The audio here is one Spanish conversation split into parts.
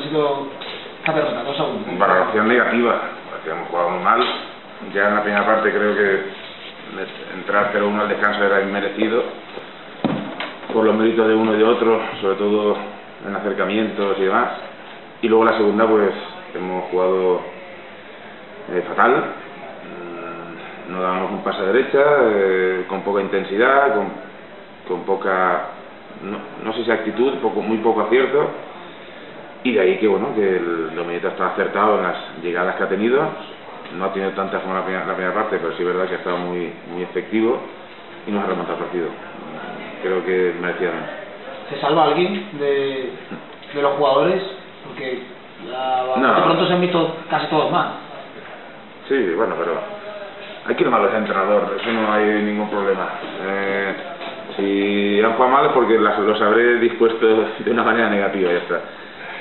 sido esta derrota, 2-1. Valoración negativa, porque hemos jugado muy mal. Ya en la primera parte creo que entrar 0-1 al descanso era inmerecido por los méritos de uno y de otro, sobre todo en acercamientos y demás. Y luego la segunda, pues hemos jugado fatal. No dábamos un pase a derecha, con poca intensidad, con poca, no sé si actitud, muy poco acierto. Y de ahí que bueno, que el Domenech está acertado en las llegadas que ha tenido. No ha tenido tanta forma la primera parte, pero sí es verdad que ha estado muy efectivo y nos ha remontado el partido. Creo que merecidamente. ¿Se salva alguien de los jugadores? Porque de pronto se han visto casi todos mal. Sí, bueno, pero hay que ir mal al entrenador, eso no hay ningún problema. Si han jugado mal es porque los habré dispuesto de una manera negativa, ya está.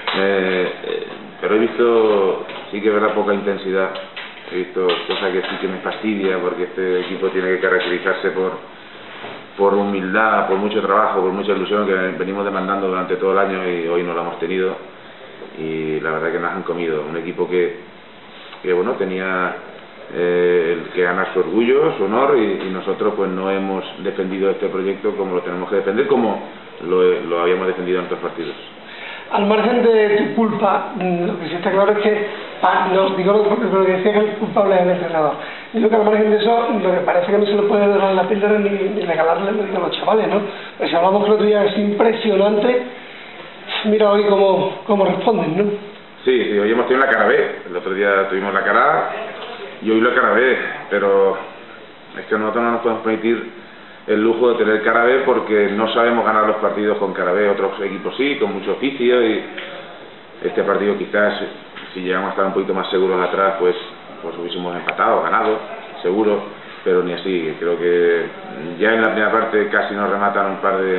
Pero he visto, sí que es verdad, poca intensidad. He visto cosas que sí que me fastidia, porque este equipo tiene que caracterizarse por humildad, por mucho trabajo, por mucha ilusión que venimos demandando durante todo el año y hoy no lo hemos tenido. Y la verdad que nos han comido. Un equipo que bueno, tenía que ganar su orgullo, su honor, y nosotros pues no hemos defendido este proyecto como lo tenemos que defender, como lo habíamos defendido en otros partidos. Al margen de tu culpa, lo que sí está claro es que, no digo lo que decía, que el culpable es el entrenador. Digo que al margen de eso, lo que parece que no se le puede dar la píldora ni regalarle a los chavales, ¿no? Pues si hablamos que el otro día es impresionante, mira hoy cómo responden, ¿no? Sí, hoy hemos tenido la cara B. El otro día tuvimos la cara A y hoy la cara B, pero es que nosotros no nos podemos permitir el lujo de tener cara B porque no sabemos ganar los partidos con cara B. Otros equipos sí, con mucho oficio, y este partido quizás, si llegamos a estar un poquito más seguros atrás, pues hubiésemos empatado, ganado, seguro, pero ni así. Creo que ya en la primera parte casi nos rematan un par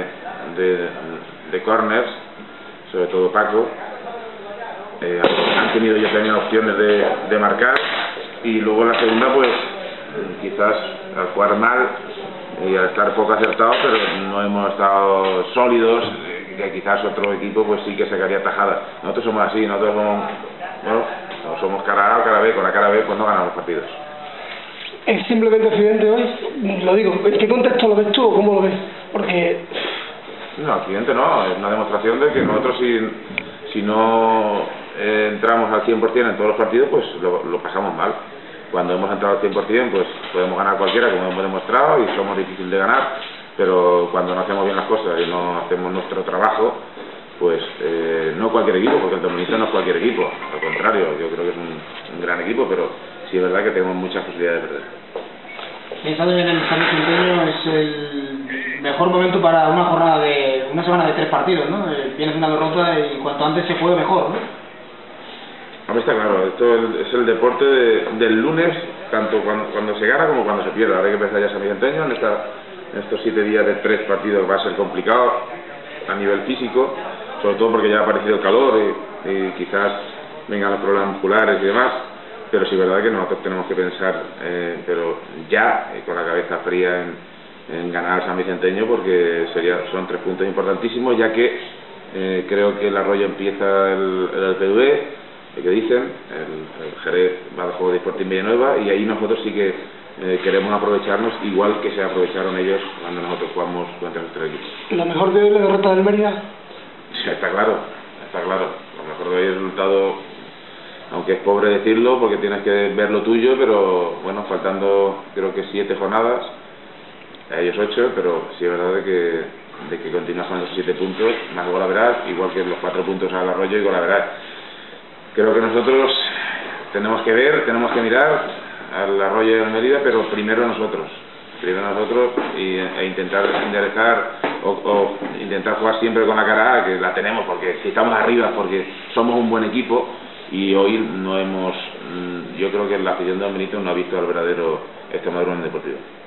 de corners, sobre todo Paco. Han tenido ya también opciones de marcar, y luego en la segunda pues quizás al jugar mal y al estar poco acertados, pero no hemos estado sólidos, que quizás otro equipo pues sí que sacaría tajadas. Nosotros somos así, nosotros somos cara A o cara B. Con la cara B pues no ganamos partidos. ¿Es simplemente accidente hoy? Lo digo, ¿en qué contexto lo ves tú o cómo lo ves? Porque... No, accidente no, es una demostración de que nosotros si no entramos al 100% en todos los partidos, pues lo pasamos mal. Cuando hemos entrado al 100%, pues podemos ganar cualquiera, como hemos demostrado, y somos difíciles de ganar, pero cuando no hacemos bien las cosas y no hacemos nuestro trabajo, pues no cualquier equipo, porque el Domenech no es cualquier equipo, al contrario, yo creo que es un gran equipo, pero sí es verdad que tenemos muchas posibilidades de perder. Pensando en el San Vicente, es el mejor momento para una semana de 3 partidos, ¿no? Vienes de una derrota y cuanto antes se juegue mejor, ¿no? Hombre, está claro, esto es el deporte del lunes, tanto cuando se gana como cuando se pierde. Ahora hay que empezar ya San Vicenteño, en estos 7 días de 3 partidos va a ser complicado a nivel físico, sobre todo porque ya ha aparecido el calor y quizás vengan los problemas musculares y demás, pero sí es verdad que nosotros tenemos que pensar, pero ya con la cabeza fría en ganar al San Vicenteño, porque son 3 puntos importantísimos, ya que creo que el Arroyo empieza el PV, que dicen, el Jerez va al juego de Sporting Villanueva, y ahí nosotros sí que queremos aprovecharnos igual que se aprovecharon ellos cuando nosotros jugamos contra nuestro equipo. ¿Lo mejor de hoy la derrota del Mérida? Sí, está claro. Lo mejor de hoy es el resultado, aunque es pobre decirlo porque tienes que ver lo tuyo, pero bueno, faltando creo que 7 jornadas, a ellos 8, pero sí es verdad de que continúas con esos 7 puntos, más Golaveras, igual que los 4 puntos al Arroyo y Golaveras. Creo que nosotros tenemos que mirar al Arroyo y al Mérida, pero primero nosotros e intentar enderezar o intentar jugar siempre con la cara A, que la tenemos, porque si estamos arriba porque somos un buen equipo, y hoy yo creo que la afición de Benito no ha visto al verdadero Extremadura en el Deportivo.